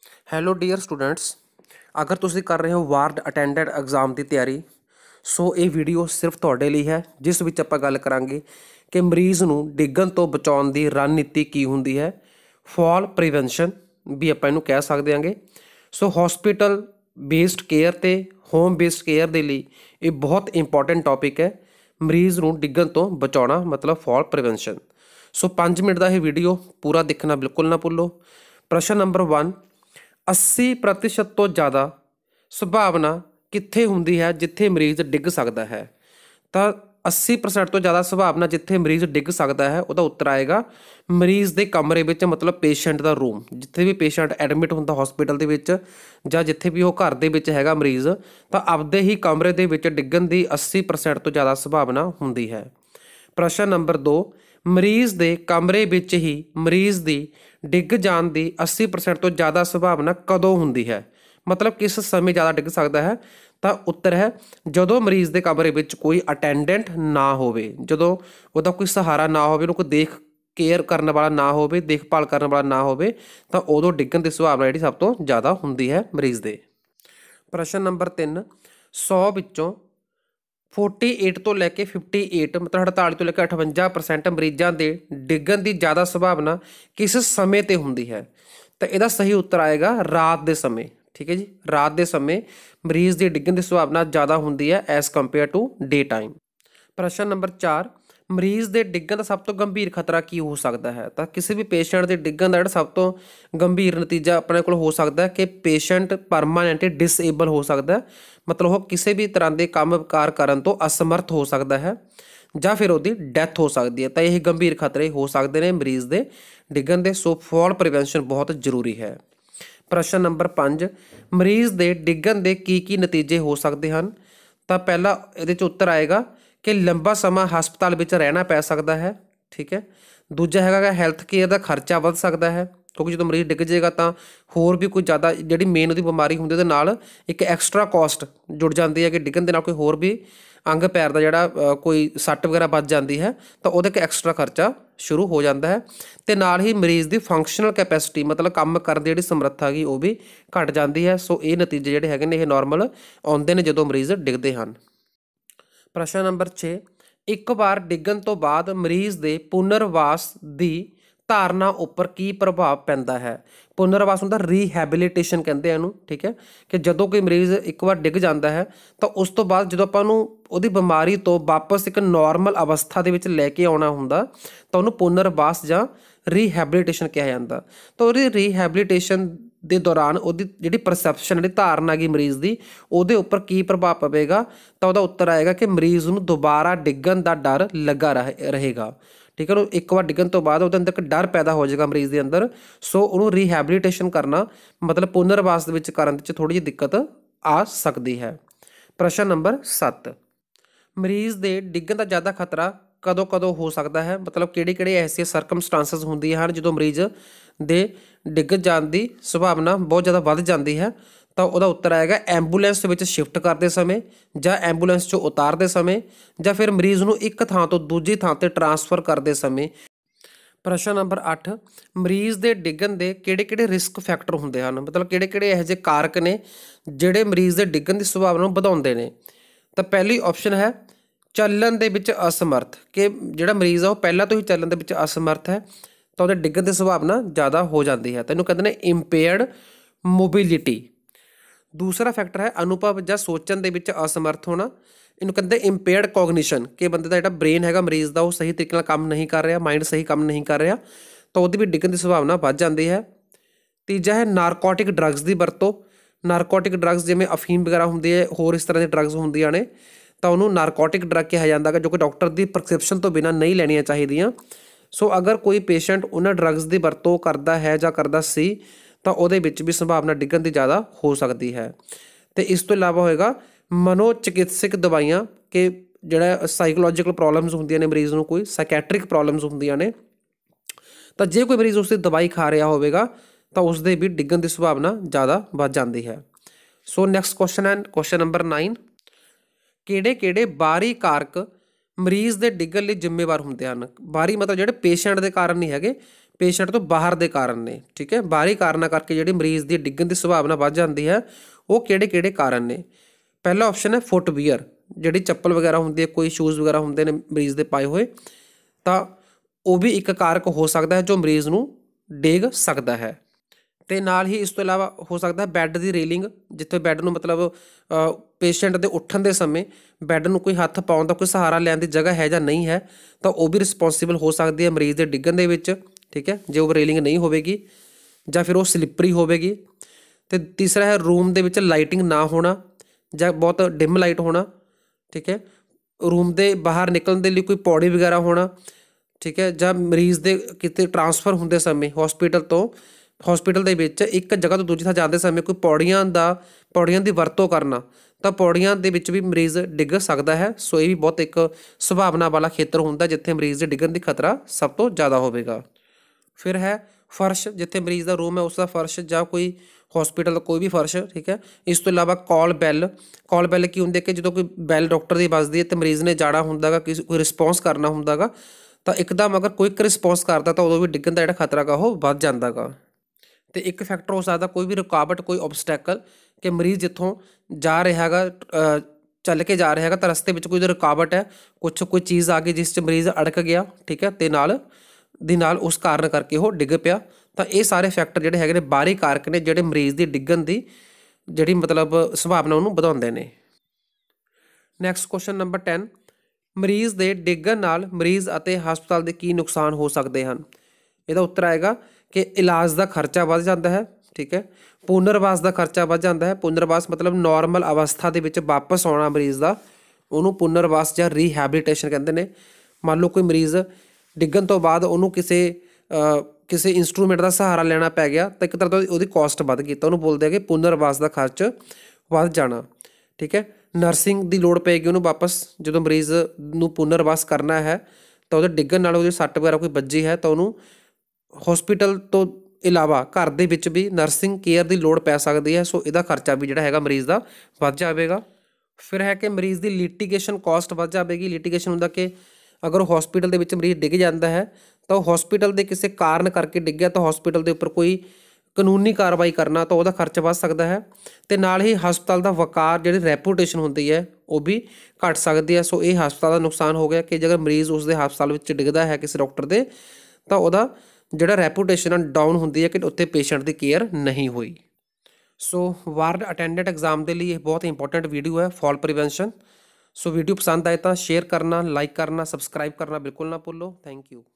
Hello dear students, ਅਗਰ ਤੁਸੀਂ ਕਰ ਰਹੇ ਹੋ ਵਾਰਡ ਅਟੈਂਡੈਂਟ ਐਗਜ਼ਾਮ ਦੀ ਤਿਆਰੀ, ਸੋ ਇਹ ਵੀਡੀਓ ਸਿਰਫ ਤੁਹਾਡੇ ਲਈ ਹੈ, ਜਿਸ ਵਿੱਚ ਆਪਾਂ ਗੱਲ ਕਰਾਂਗੇ ਕਿ ਮਰੀਜ਼ ਨੂੰ ਡਿੱਗਣ ਤੋਂ ਬਚਾਉਣ ਦੀ ਰਣਨੀਤੀ ਕੀ ਹੁੰਦੀ ਹੈ। ਫਾਲ ਪ੍ਰੀਵੈਂਸ਼ਨ ਵੀ ਆਪਾਂ ਇਹਨੂੰ ਕਹਿ ਸਕਦੇ ਹਾਂਗੇ। ਸੋ ਹੌਸਪੀਟਲ ਬੇਸਡ ਕੇਅਰ ਅਤੇ ਹੋਮ ਬੇਸਡ ਕੇਅਰ ਦੇ ਲਈ ਇਹ ਬਹੁਤ ਇੰਪੋਰਟੈਂਟ ਟੌਪਿਕ ਹੈ। ਮਰੀਜ਼ ਨੂੰ ਡਿੱਗਣ ਤੋਂ ਬਚਾਉਣਾ ਮਤਲਬ ਫਾਲ ਪ੍ਰੀਵੈਂਸ਼ਨ। ਸੋ 5 ਮਿੰਟ ਦਾ ਇਹ ਵੀਡੀਓ ਪੂਰਾ ਦੇਖਣਾ ਬਿਲਕੁਲ ਨਾ ਭੁੱਲੋ। ਪ੍ਰਸ਼ਨ ਨੰਬਰ 1, 80% ਤੋਂ ਜ਼ਿਆਦਾ ਸੰਭਾਵਨਾ ਕਿੱਥੇ ਹੁੰਦੀ ਹੈ ਜਿੱਥੇ ਮਰੀਜ਼ ਡਿੱਗ ਸਕਦਾ ਹੈ। ਤਾਂ 80% ਤੋਂ ਜ਼ਿਆਦਾ ਸੰਭਾਵਨਾ ਜਿੱਥੇ ਮਰੀਜ਼ ਡਿੱਗ ਸਕਦਾ ਹੈ, ਉਹਦਾ ਉੱਤਰ ਆਏਗਾ ਮਰੀਜ਼ ਦੇ ਕਮਰੇ ਵਿੱਚ, ਮਤਲਬ ਪੇਸ਼ੈਂਟ ਦਾ ਰੂਮ। ਜਿੱਥੇ ਵੀ ਪੇਸ਼ੈਂਟ ਐਡਮਿਟ ਹੁੰਦਾ ਹੌਸਪੀਟਲ ਦੇ ਵਿੱਚ ਜਾਂ ਜਿੱਥੇ ਵੀ ਉਹ ਘਰ ਦੇ ਵਿੱਚ ਹੈਗਾ ਮਰੀਜ਼, ਤਾਂ ਆਪਦੇ ਹੀ ਕਮਰੇ ਦੇ ਵਿੱਚ ਡਿੱਗਣ ਦੀ 80% ਤੋਂ ਜ਼ਿਆਦਾ ਸੰਭਾਵਨਾ ਹੁੰਦੀ ਹੈ। ਪ੍ਰਸ਼ਨ ਨੰਬਰ 2, ਮਰੀਜ਼ ਦੇ ਕਮਰੇ ਵਿੱਚ ਹੀ ਮਰੀਜ਼ ਦੀ ਡਿੱਗ ਜਾਣ ਦੀ 80% ਤੋਂ ਜ਼ਿਆਦਾ ਸੰਭਾਵਨਾ ਕਦੋਂ ਹੁੰਦੀ ਹੈ, ਮਤਲਬ ਕਿਸ ਸਮੇਂ ਜ਼ਿਆਦਾ ਡਿੱਗ ਸਕਦਾ ਹੈ। ਤਾਂ ਉੱਤਰ ਹੈ ਜਦੋਂ ਮਰੀਜ਼ ਦੇ ਕਮਰੇ ਵਿੱਚ ਕੋਈ ਅਟੈਂਡੈਂਟ ਨਾ ਹੋਵੇ, ਜਦੋਂ ਉਹਦਾ ਕੋਈ ਸਹਾਰਾ ਨਾ ਹੋਵੇ, ਉਹਨੂੰ ਕੋਈ ਕੇਅਰ ਕਰਨ ਵਾਲਾ ਨਾ ਹੋਵੇ, ਦੇਖਭਾਲ ਕਰਨ ਵਾਲਾ ਨਾ ਹੋਵੇ, ਤਾਂ ਉਦੋਂ ਡਿੱਗਣ ਦੀ ਸੰਭਾਵਨਾ ਜਿਹੜੀ ਸਭ ਤੋਂ ਜ਼ਿਆਦਾ ਹੁੰਦੀ ਹੈ ਮਰੀਜ਼ ਦੇ। ਪ੍ਰਸ਼ਨ ਨੰਬਰ 3, 100 ਵਿੱਚੋਂ 48 ਤੋਂ ਲੈ ਕੇ 58 ਮਤਲਬ 48 ਤੋਂ ਲੈ ਕੇ 58% ਮਰੀਜ਼ਾਂ ਦੇ ਡਿੱਗਣ ਦੀ ਜ਼ਿਆਦਾ ਸੰਭਾਵਨਾ ਕਿਸ ਸਮੇਂ 'ਤੇ ਹੁੰਦੀ ਹੈ। ਤਾਂ ਇਹਦਾ ਸਹੀ ਉੱਤਰ ਆਏਗਾ ਰਾਤ ਦੇ ਸਮੇਂ। ਠੀਕ ਹੈ ਜੀ, ਰਾਤ ਦੇ ਸਮੇਂ ਮਰੀਜ਼ ਦੀ ਡਿੱਗਣ ਦੀ ਸੰਭਾਵਨਾ ਜ਼ਿਆਦਾ ਹੁੰਦੀ ਹੈ as compare to day time. ਪ੍ਰਸ਼ਨ ਨੰਬਰ 4, ਮਰੀਜ਼ ਦੇ ਡਿੱਗਣ ਦਾ ਸਭ ਤੋਂ ਗੰਭੀਰ ਖਤਰਾ ਕੀ ਹੋ ਸਕਦਾ ਹੈ। ਤਾਂ ਕਿਸੇ ਵੀ ਪੇਸ਼ੈਂਟ ਦੇ ਡਿੱਗਣ ਦਾ ਜਿਹੜਾ ਸਭ ਤੋਂ ਗੰਭੀਰ ਨਤੀਜਾ ਆਪਣੇ ਕੋਲ ਹੋ ਸਕਦਾ ਕਿ ਪੇਸ਼ੈਂਟ ਪਰਮਾਨੈਂਟਲੀ ਡਿਸਏਬਲ ਹੋ ਸਕਦਾ, ਮਤਲਬ ਉਹ ਕਿਸੇ ਵੀ ਤਰ੍ਹਾਂ ਦੇ ਕੰਮ ਕਾਰ ਕਰਨ ਤੋਂ ਅਸਮਰਥ ਹੋ ਸਕਦਾ ਹੈ, ਜਾਂ ਫਿਰ ਉਹਦੀ ਡੈਥ ਹੋ ਸਕਦੀ ਹੈ। ਤਾਂ ਇਹ ਗੰਭੀਰ ਖਤਰੇ ਹੋ ਸਕਦੇ ਨੇ ਮਰੀਜ਼ ਦੇ ਡਿੱਗਣ ਦੇ। ਸੋ ਫਾਲ ਪ੍ਰੀਵੈਂਸ਼ਨ ਬਹੁਤ ਜ਼ਰੂਰੀ ਹੈ। ਪ੍ਰਸ਼ਨ ਨੰਬਰ 5, ਮਰੀਜ਼ ਦੇ ਡਿੱਗਣ ਦੇ ਕੀ ਨਤੀਜੇ ਹੋ ਸਕਦੇ ਹਨ। ਤਾਂ ਪਹਿਲਾ ਇਹਦੇ 'ਚ ਉੱਤਰ ਆਏਗਾ ਕਿ ਲੰਬਾ ਸਮਾਂ ਹਸਪਤਾਲ ਵਿੱਚ ਰਹਿਣਾ ਪੈ ਸਕਦਾ ਹੈ। ਠੀਕ ਹੈ। ਦੂਜਾ ਹੈਗਾ ਹੈਲਥ ਕੇਅਰ ਦਾ ਖਰਚਾ ਵੱਧ ਸਕਦਾ ਹੈ, ਕਿਉਂਕਿ ਜਦੋਂ ਮਰੀਜ਼ ਡਿੱਗ ਜਾਏਗਾ ਤਾਂ ਹੋਰ ਵੀ ਕੋਈ ਜ਼ਿਆਦਾ ਜਿਹੜੀ ਮੇਨ ਉਹਦੀ ਬਿਮਾਰੀ ਹੁੰਦੀ ਉਹਦੇ ਨਾਲ ਇੱਕ ਐਕਸਟਰਾ ਕੋਸਟ ਜੁੜ ਜਾਂਦੀ ਹੈ ਕਿ ਡਿੱਗਣ ਦੇ ਨਾਲ ਕੋਈ ਹੋਰ ਵੀ ਅੰਗ ਪੈਰ ਦਾ ਜਿਹੜਾ ਕੋਈ ਸੱਟ ਵਗੈਰਾ ਵੱਜ ਜਾਂਦੀ ਹੈ, ਤਾਂ ਉਹਦਾ ਇੱਕ ਐਕਸਟਰਾ ਖਰਚਾ ਸ਼ੁਰੂ ਹੋ ਜਾਂਦਾ ਹੈ। ਅਤੇ ਨਾਲ ਹੀ ਮਰੀਜ਼ ਦੀ ਫੰਕਸ਼ਨਲ ਕੈਪੈਸਿਟੀ, ਮਤਲਬ ਕੰਮ ਕਰਨ ਦੀ ਜਿਹੜੀ ਸਮਰੱਥਾ ਹੈਗੀ ਉਹ ਵੀ ਘੱਟ ਜਾਂਦੀ ਹੈ। ਸੋ ਇਹ ਨਤੀਜੇ ਜਿਹੜੇ ਹੈਗੇ ਨੇ ਇਹ ਨੋਰਮਲ ਆਉਂਦੇ ਨੇ ਜਦੋਂ ਮਰੀਜ਼ ਡਿੱਗਦੇ ਹਨ। ਪ੍ਰਸ਼ਨ ਨੰਬਰ 6, ਇੱਕ ਵਾਰ ਡਿੱਗਣ ਤੋਂ ਬਾਅਦ ਮਰੀਜ਼ ਦੇ ਪੁਨਰਵਾਸ ਦੀ ਧਾਰਨਾ ਉੱਪਰ ਕੀ ਪ੍ਰਭਾਵ ਪੈਂਦਾ ਹੈ। ਪੁਨਰਵਾਸ ਹੁੰਦਾ ਰੀਹੈਬਿਲਿਟੇਸ਼ਨ ਕਹਿੰਦੇ ਆ ਇਹਨੂੰ। ਠੀਕ ਹੈ, ਕਿ ਜਦੋਂ ਕੋਈ ਮਰੀਜ਼ ਇੱਕ ਵਾਰ ਡਿੱਗ ਜਾਂਦਾ ਹੈ ਤਾਂ ਉਸ ਤੋਂ ਬਾਅਦ ਜਦੋਂ ਆਪਾਂ ਉਹਨੂੰ ਉਹਦੀ ਬਿਮਾਰੀ ਤੋਂ ਵਾਪਸ ਇੱਕ ਨੋਰਮਲ ਅਵਸਥਾ ਦੇ ਵਿੱਚ ਲੈ ਕੇ ਆਉਣਾ ਹੁੰਦਾ ਤਾਂ ਉਹਨੂੰ ਪੁਨਰਵਾਸ ਜਾਂ ਰੀਹੈਬਿਲਿਟੇਸ਼ਨ ਕਿਹਾ ਜਾਂਦਾ। ਤਾਂ ਉਹਦੀ ਰੀਹੈਬਿਲਿਟੇਸ਼ਨ ਦੇ ਦੌਰਾਨ ਉਹਦੀ ਜਿਹੜੀ ਪਰਸੈਪਸ਼ਨ, ਜਿਹੜੀ ਧਾਰਨਾ ਹੈਗੀ ਮਰੀਜ਼ ਦੀ, ਉਹਦੇ ਉੱਪਰ ਕੀ ਪ੍ਰਭਾਵ ਪਵੇਗਾ। ਤਾਂ ਉਹਦਾ ਉੱਤਰ ਆਏਗਾ ਕਿ ਮਰੀਜ਼ ਨੂੰ ਦੁਬਾਰਾ ਡਿੱਗਣ ਦਾ ਡਰ ਲੱਗਾ ਰਹੇਗਾ। ਠੀਕ ਹੈ, ਉਹਨੂੰ ਇੱਕ ਵਾਰ ਡਿੱਗਣ ਤੋਂ ਬਾਅਦ ਉਹਦੇ ਅੰਦਰ ਇੱਕ ਡਰ ਪੈਦਾ ਹੋ ਜਾਏਗਾ ਮਰੀਜ਼ ਦੇ ਅੰਦਰ। ਸੋ ਉਹਨੂੰ ਰੀਹੈਬਿਲਿਟੇਸ਼ਨ ਕਰਨਾ, ਮਤਲਬ ਪੁਨਰਵਾਸ ਦੇ ਵਿੱਚ ਕਰਨ 'ਚ ਥੋੜ੍ਹੀ ਜਿਹੀ ਦਿੱਕਤ ਆ ਸਕਦੀ ਹੈ। ਪ੍ਰਸ਼ਨ ਨੰਬਰ 7, ਮਰੀਜ਼ ਦੇ ਡਿੱਗਣ ਦਾ ਜ਼ਿਆਦਾ ਖਤਰਾ ਕਦੋਂ ਹੋ ਸਕਦਾ ਹੈ, ਮਤਲਬ ਕਿਹੜੇ ਐਸੀਆਂ ਸਰਕਮਸਟਾਂਸਿਸ ਹੁੰਦੀਆਂ ਹਨ ਜਦੋਂ ਮਰੀਜ਼ ਦੇ ਡਿੱਗ ਜਾਣ ਦੀ ਸੰਭਾਵਨਾ ਬਹੁਤ ਜ਼ਿਆਦਾ ਵੱਧ ਜਾਂਦੀ ਹੈ। ਤਾਂ ਉਹਦਾ ਉੱਤਰ ਆਏਗਾ ਐਂਬੂਲੈਂਸ ਵਿੱਚ ਸ਼ਿਫਟ ਕਰਦੇ ਸਮੇਂ, ਜਾਂ ਐਂਬੂਲੈਂਸ 'ਚੋਂ ਉਤਾਰਦੇ ਸਮੇਂ, ਜਾਂ ਫਿਰ ਮਰੀਜ਼ ਨੂੰ ਇੱਕ ਥਾਂ ਤੋਂ ਦੂਜੀ ਥਾਂ 'ਤੇ ਟਰਾਂਸਫਰ ਕਰਦੇ ਸਮੇਂ। ਪ੍ਰਸ਼ਨ ਨੰਬਰ 8, ਮਰੀਜ਼ ਦੇ ਡਿੱਗਣ ਦੇ ਕਿਹੜੇ ਰਿਸਕ ਫੈਕਟਰ ਹੁੰਦੇ ਹਨ, ਮਤਲਬ ਕਿਹੜੇ ਇਹੋ ਜਿਹੇ ਕਾਰਕ ਨੇ ਜਿਹੜੇ ਮਰੀਜ਼ ਦੇ ਡਿੱਗਣ ਦੀ ਸੰਭਾਵਨਾ ਨੂੰ ਵਧਾਉਂਦੇ ਨੇ। ਤਾਂ ਪਹਿਲੀ ਆਪਸ਼ਨ ਹੈ ਚੱਲਣ ਦੇ ਵਿੱਚ ਅਸਮਰਥ, ਕਿ ਜਿਹੜਾ ਮਰੀਜ਼ ਆ ਉਹ ਪਹਿਲਾਂ ਤੋਂ ਹੀ ਚੱਲਣ ਦੇ ਵਿੱਚ ਅਸਮਰਥ ਹੈ ਤਾਂ ਉਹਦੇ ਡਿੱਗਣ ਦੀ ਸੰਭਾਵਨਾ ਜ਼ਿਆਦਾ ਹੋ ਜਾਂਦੀ ਹੈ। ਤਾਂ ਇਹਨੂੰ ਕਹਿੰਦੇ ਨੇ ਇੰਪੇਅਰਡ ਮੋਬਿਲਿਟੀ। ਦੂਸਰਾ ਫੈਕਟਰ ਹੈ ਅਨੁਭਵ ਜਾਂ ਸੋਚਣ ਦੇ ਵਿੱਚ ਅਸਮਰਥ ਹੋਣਾ, ਇਹਨੂੰ ਕਹਿੰਦੇ ਇੰਪੇਅਰਡ ਕੋਗਨੀਸ਼ਨ, ਕਿ ਬੰਦੇ ਦਾ ਜਿਹੜਾ ਬ੍ਰੇਨ ਹੈਗਾ ਮਰੀਜ਼ ਦਾ ਉਹ ਸਹੀ ਤਰੀਕੇ ਨਾਲ ਕੰਮ ਨਹੀਂ ਕਰ ਰਿਹਾ, ਮਾਈਂਡ ਸਹੀ ਕੰਮ ਨਹੀਂ ਕਰ ਰਿਹਾ, ਤਾਂ ਉਹਦੀ ਵੀ ਡਿੱਗਣ ਦੀ ਸੰਭਾਵਨਾ ਵੱਧ ਜਾਂਦੀ ਹੈ। ਤੀਜਾ ਹੈ ਨਾਰਕੋਟਿਕ ਡਰੱਗਸ ਦੀ ਵਰਤੋਂ। ਨਾਰਕੋਟਿਕ ਡਰੱਗਸ ਜਿਵੇਂ ਅਫੀਮ ਵਗੈਰਾ ਹੁੰਦੀ ਹੈ, ਹੋਰ ਇਸ ਤਰ੍ਹਾਂ ਦੀ ਡਰੱਗਸ ਹੁੰਦੀਆਂ ਨੇ, ਤਾਂ ਉਹਨੂੰ ਨਾਰਕੋਟਿਕ ਡਰੱਗ ਕਿਹਾ ਜਾਂਦਾ ਹੈ, ਜੋ ਕਿ ਡਾਕਟਰ ਦੀ ਪ੍ਰਸਕ੍ਰਿਪਸ਼ਨ ਤੋਂ ਬਿਨਾਂ ਨਹੀਂ ਲੈਣੀਆਂ ਚਾਹੀਦੀਆਂ। ਸੋ ਅਗਰ ਕੋਈ ਪੇਸ਼ੈਂਟ ਉਹਨਾਂ ਡਰੱਗਸ ਦੀ ਵਰਤੋਂ ਕਰਦਾ ਹੈ ਜਾਂ ਕਰਦਾ ਸੀ ਤਾਂ ਉਹਦੇ ਵਿੱਚ ਵੀ ਸੰਭਾਵਨਾ ਡਿੱਗਣ ਦੀ ਜ਼ਿਆਦਾ ਹੋ ਸਕਦੀ ਹੈ। ਅਤੇ ਇਸ ਤੋਂ ਇਲਾਵਾ ਹੋਏਗਾ ਮਨੋਚਿਕਿਤਸਕ ਦਵਾਈਆਂ, ਕਿ ਜਿਹੜਾ ਸਾਈਕੋਲੋਜੀਕਲ ਪ੍ਰੋਬਲਮਸ ਹੁੰਦੀਆਂ ਨੇ ਮਰੀਜ਼ ਨੂੰ, ਕੋਈ ਸਾਈਕੈਟ੍ਰਿਕ ਪ੍ਰੋਬਲਮਸ ਹੁੰਦੀਆਂ ਨੇ, ਤਾਂ ਜੇ ਕੋਈ ਮਰੀਜ਼ ਉਸ ਦੀ ਦਵਾਈ ਖਾ ਰਿਹਾ ਹੋਵੇਗਾ ਤਾਂ ਉਸਦੇ ਵੀ ਡਿੱਗਣ ਦੀ ਸੰਭਾਵਨਾ ਜ਼ਿਆਦਾ ਵੱਧ ਜਾਂਦੀ ਹੈ। ਸੋ ਨੈਕਸਟ ਕੁਐਸਚਨ ਹੈ ਕੁਐਸਚਨ ਨੰਬਰ 9, ਕਿਹੜੇ ਬਾਹਰੀ ਕਾਰਕ ਮਰੀਜ਼ ਦੇ ਡਿੱਗਣ ਲਈ ਜ਼ਿੰਮੇਵਾਰ ਹੁੰਦੇ ਹਨ। ਬਾਹਰੀ ਮਤਲਬ ਜਿਹੜੇ ਪੇਸ਼ੈਂਟ ਦੇ ਕਾਰਨ ਨਹੀਂ ਹੈਗੇ, ਪੇਸ਼ੈਂਟ ਤੋਂ ਬਾਹਰ ਦੇ ਕਾਰਨ ਨੇ। ਠੀਕ ਹੈ, ਬਾਹਰੀ ਕਾਰਨਾਂ ਕਰਕੇ ਜਿਹੜੀ ਮਰੀਜ਼ ਦੀ ਡਿੱਗਣ ਦੀ ਸੰਭਾਵਨਾ ਵੱਧ ਜਾਂਦੀ ਹੈ, ਉਹ ਕਿਹੜੇ ਕਾਰਨ ਨੇ। ਪਹਿਲਾ ਆਪਸ਼ਨ ਹੈ ਫੁੱਟਵੀਅਰ, ਜਿਹੜੀ ਚੱਪਲ ਵਗੈਰਾ ਹੁੰਦੀ ਹੈ, ਕੋਈ ਸ਼ੂਜ਼ ਵਗੈਰਾ ਹੁੰਦੇ ਨੇ ਮਰੀਜ਼ ਦੇ ਪਾਏ ਹੋਏ, ਤਾਂ ਉਹ ਵੀ ਇੱਕ ਕਾਰਕ ਹੋ ਸਕਦਾ ਹੈ ਜੋ ਮਰੀਜ਼ ਨੂੰ ਡਿੱਗ ਸਕਦਾ ਹੈ। ਅਤੇ ਨਾਲ ਹੀ ਇਸ ਤੋਂ ਇਲਾਵਾ ਹੋ ਸਕਦਾ ਬੈੱਡ ਦੀ ਰੇਲਿੰਗ, ਜਿੱਥੇ ਬੈੱਡ ਨੂੰ ਮਤਲਬ ਪੇਸ਼ੈਂਟ ਦੇ ਉੱਠਣ ਦੇ ਸਮੇਂ ਬੈੱਡ ਨੂੰ ਕੋਈ ਹੱਥ ਪਾਉਣ ਦਾ ਕੋਈ ਸਹਾਰਾ ਲੈਣ ਦੀ ਜਗ੍ਹਾ ਹੈ ਜਾਂ ਨਹੀਂ ਹੈ, ਤਾਂ ਉਹ ਵੀ ਰਿਸਪੋਂਸੀਬਲ ਹੋ ਸਕਦੀ ਹੈ ਮਰੀਜ਼ ਦੇ ਡਿੱਗਣ ਦੇ ਵਿੱਚ। ਠੀਕ ਹੈ, ਜੇ ਉਹ ਰੇਲਿੰਗ ਨਹੀਂ ਹੋਵੇਗੀ ਜਾਂ ਫਿਰ ਉਹ ਸਲਿੱਪਰੀ ਹੋਵੇਗੀ। ਅਤੇ ਤੀਸਰਾ ਹੈ ਰੂਮ ਦੇ ਵਿੱਚ ਲਾਈਟਿੰਗ ਨਾ ਹੋਣਾ ਜਾਂ ਬਹੁਤ ਡਿਮ ਲਾਈਟ ਹੋਣਾ। ਠੀਕ ਹੈ, ਰੂਮ ਦੇ ਬਾਹਰ ਨਿਕਲਣ ਦੇ ਲਈ ਕੋਈ ਪੌੜੀ ਵਗੈਰਾ ਹੋਣਾ। ਠੀਕ ਹੈ, ਜਾਂ ਮਰੀਜ਼ ਦੇ ਕਿਤੇ ਟਰਾਂਸਫਰ ਹੁੰਦੇ ਸਮੇਂ ਹੌਸਪੀਟਲ ਦੇ ਵਿੱਚ ਇੱਕ ਜਗ੍ਹਾ ਤੋਂ ਦੂਜੀ ਥਾਂ ਜਾਂਦੇ ਸਮੇਂ ਕੋਈ ਪੌੜੀਆਂ ਦੀ ਵਰਤੋਂ ਕਰਨਾ, ਤਾਂ ਪੌੜੀਆਂ ਦੇ ਵਿੱਚ ਵੀ ਮਰੀਜ਼ ਡਿੱਗ ਸਕਦਾ ਹੈ। ਸੋ ਇਹ ਵੀ ਬਹੁਤ ਇੱਕ ਸੰਭਾਵਨਾ ਵਾਲਾ ਖੇਤਰ ਹੁੰਦਾ ਜਿੱਥੇ ਮਰੀਜ਼ ਦੇ ਡਿੱਗਣ ਦੀ ਖਤਰਾ ਸਭ ਤੋਂ ਜ਼ਿਆਦਾ ਹੋਵੇਗਾ। ਫਿਰ ਹੈ ਫਰਸ਼, ਜਿੱਥੇ ਮਰੀਜ਼ ਦਾ ਰੂਮ ਹੈ ਉਸ ਦਾ ਫਰਸ਼ ਜਾਂ ਕੋਈ ਹੌਸਪੀਟਲ ਦਾ ਕੋਈ ਵੀ ਫਰਸ਼। ਠੀਕ ਹੈ, ਇਸ ਤੋਂ ਇਲਾਵਾ ਕਾਲ ਬੈਲ ਕੀ ਹੁੰਦੀ ਹੈ ਕਿ ਜਦੋਂ ਕੋਈ ਬੈਲ ਡਾਕਟਰ ਦੀ ਵੱਜਦੀ ਹੈ ਅਤੇ ਮਰੀਜ਼ ਨੇ ਜਾਣਾ ਹੁੰਦਾ ਗਾ, ਕੋਈ ਰਿਸਪੌਂਸ ਕਰਨਾ ਹੁੰਦਾ ਗਾ, ਤਾਂ ਇੱਕਦਮ ਅਗਰ ਕੁਇੱਕ ਰਿਸਪੌਂਸ ਕਰਦਾ ਤਾਂ ਉਦੋਂ ਵੀ ਡਿੱਗਣ ਦਾ ਜਿਹੜਾ ਖਤਰਾ ਗਾ ਉਹ ਵੱਧ ਜਾਂਦਾ ਗਾ। ਅਤੇ ਇੱਕ ਫੈਕਟਰ ਹੋ ਸਕਦਾ ਕੋਈ ਵੀ ਰੁਕਾਵਟ, ਕੋਈ ਓਬਸਟੈਕਲ, ਕਿ ਮਰੀਜ਼ ਜਿੱਥੋਂ ਜਾ ਰਿਹਾ ਹੈਗਾ, ਚੱਲ ਕੇ ਜਾ ਰਿਹਾ ਹੈਗਾ, ਤਾਂ ਰਸਤੇ ਵਿੱਚ ਕੋਈ ਰੁਕਾਵਟ ਹੈ, ਕੋਈ ਚੀਜ਼ ਆ ਗਈ ਜਿਸ 'ਚ ਮਰੀਜ਼ ਅੜਕ ਗਿਆ। ਠੀਕ ਹੈ, ਅਤੇ ਨਾਲ ਉਸ ਕਾਰਨ ਕਰਕੇ ਉਹ ਡਿੱਗ ਪਿਆ। ਤਾਂ ਇਹ ਸਾਰੇ ਫੈਕਟਰ ਜਿਹੜੇ ਹੈਗੇ ਨੇ ਬਾਹਰੀ ਕਾਰਕ ਨੇ ਜਿਹੜੇ ਮਰੀਜ਼ ਦੀ ਡਿੱਗਣ ਦੀ ਜਿਹੜੀ ਮਤਲਬ ਸੰਭਾਵਨਾ ਉਹਨੂੰ ਵਧਾਉਂਦੇ ਨੇ। ਨੈਕਸਟ ਕੁਐਸਚਨ ਨੰਬਰ 10, ਮਰੀਜ਼ ਦੇ ਡਿੱਗਣ ਨਾਲ ਮਰੀਜ਼ ਅਤੇ ਹਸਪਤਾਲ ਦੇ ਕੀ ਨੁਕਸਾਨ ਹੋ ਸਕਦੇ ਹਨ। ਇਹਦਾ ਉੱਤਰ ਆਏਗਾ ਕਿ ਇਲਾਜ ਦਾ ਖਰਚਾ ਵੱਧ ਜਾਂਦਾ ਹੈ। ਠੀਕ ਹੈ, ਪੁਨਰਵਾਸ ਦਾ ਖਰਚਾ ਵੱਧ ਜਾਂਦਾ ਹੈ। ਪੁਨਰਵਾਸ ਮਤਲਬ ਨੋਰਮਲ ਅਵਸਥਾ ਦੇ ਵਿੱਚ ਵਾਪਸ ਆਉਣਾ ਮਰੀਜ਼ ਦਾ, ਉਹਨੂੰ ਪੁਨਰਵਾਸ ਜਾਂ ਰੀਹੈਬਿਲਿਟੇਸ਼ਨ ਕਹਿੰਦੇ ਨੇ। ਮੰਨ ਲਓ ਕੋਈ ਮਰੀਜ਼ ਡਿੱਗਣ ਤੋਂ ਬਾਅਦ ਉਹਨੂੰ ਕਿਸੇ ਇੰਸਟਰੂਮੈਂਟ ਦਾ ਸਹਾਰਾ ਲੈਣਾ ਪੈ ਗਿਆ, ਤਾਂ ਇੱਕ ਤਰ੍ਹਾਂ ਤੋਂ ਉਹਦੀ ਕੋਸਟ ਵੱਧ ਗਈ, ਤਾਂ ਉਹਨੂੰ ਬੋਲਦੇ ਆ ਕਿ ਪੁਨਰਵਾਸ ਦਾ ਖਰਚ ਵੱਧ ਜਾਣਾ। ਠੀਕ ਹੈ, ਨਰਸਿੰਗ ਦੀ ਲੋੜ ਪਏਗੀ ਉਹਨੂੰ ਵਾਪਸ, ਜਦੋਂ ਮਰੀਜ਼ ਨੂੰ ਪੁਨਰਵਾਸ ਕਰਨਾ ਹੈ ਤਾਂ ਉਹਦੇ ਡਿੱਗਣ ਨਾਲ ਉਹਦੀ ਸੱਟ ਵਗੈਰਾ ਕੋਈ ਵੱਜੀ ਹੈ ਤਾਂ ਉਹਨੂੰ ਹੌਸਪੀਟਲ ਤੋਂ ਇਲਾਵਾ ਘਰ ਦੇ ਵਿੱਚ ਵੀ ਨਰਸਿੰਗ ਕੇਅਰ ਦੀ ਲੋੜ ਪੈ ਸਕਦੀ ਹੈ। ਸੋ ਇਹਦਾ ਖਰਚਾ ਵੀ ਜਿਹੜਾ ਹੈਗਾ ਮਰੀਜ਼ ਦਾ ਵੱਧ ਜਾਵੇਗਾ। ਫਿਰ ਹੈ ਕਿ ਮਰੀਜ਼ ਦੀ ਲਿਟੀਗੇਸ਼ਨ ਕੋਸਟ ਵੱਧ ਜਾਵੇਗੀ। ਲਿਟੀਗੇਸ਼ਨ ਹੁੰਦਾ ਕਿ ਅਗਰ ਉਹ ਹੌਸਪੀਟਲ ਦੇ ਵਿੱਚ ਮਰੀਜ਼ ਡਿੱਗ ਜਾਂਦਾ ਹੈ ਤਾਂ ਉਹ ਹੌਸਪੀਟਲ ਦੇ ਕਿਸੇ ਕਾਰਨ ਕਰਕੇ ਡਿੱਗਿਆ, ਤਾਂ ਹੌਸਪੀਟਲ ਦੇ ਉੱਪਰ ਕੋਈ ਕਾਨੂੰਨੀ ਕਾਰਵਾਈ ਕਰਨਾ, ਤਾਂ ਉਹਦਾ ਖਰਚ ਵੱਧ ਸਕਦਾ ਹੈ। ਅਤੇ ਨਾਲ ਹੀ ਹਸਪਤਾਲ ਦਾ ਵਕਾਰ, ਜਿਹੜੀ ਰੈਪੂਟੇਸ਼ਨ ਹੁੰਦੀ ਹੈ, ਉਹ ਵੀ ਘੱਟ ਸਕਦੀ ਹੈ। ਸੋ ਇਹ ਹਸਪਤਾਲ ਦਾ ਨੁਕਸਾਨ ਹੋ ਗਿਆ ਕਿ ਜੇਕਰ ਮਰੀਜ਼ ਉਸਦੇ ਹਸਪਤਾਲ ਵਿੱਚ ਡਿੱਗਦਾ ਹੈ ਕਿਸੇ ਡਾਕਟਰ ਦੇ, ਤਾਂ ਉਹਦਾ ਜਿਹੜਾ ਰੈਪੂਟੇਸ਼ਨ ਆ ਡਾਊਨ ਹੁੰਦੀ ਹੈ ਕਿ ਉੱਥੇ ਪੇਸ਼ੈਂਟ ਦੀ ਕੇਅਰ ਨਹੀਂ ਹੋਈ। ਸੋ ਵਾਰਡ ਅਟੈਂਡੈਂਟ ਐਗਜ਼ਾਮ ਦੇ ਲਈ ਇਹ ਬਹੁਤ ਇੰਪੋਰਟੈਂਟ ਵੀਡੀਓ ਹੈ, ਫਾਲ ਪ੍ਰੀਵੈਂਸ਼ਨ। ਸੋ ਵੀਡੀਓ ਪਸੰਦ ਆਏ ਤਾਂ ਸ਼ੇਅਰ ਕਰਨਾ, ਲਾਈਕ ਕਰਨਾ, ਸਬਸਕ੍ਰਾਈਬ ਕਰਨਾ ਬਿਲਕੁਲ ਨਾ ਭੁੱਲੋ। Thank you.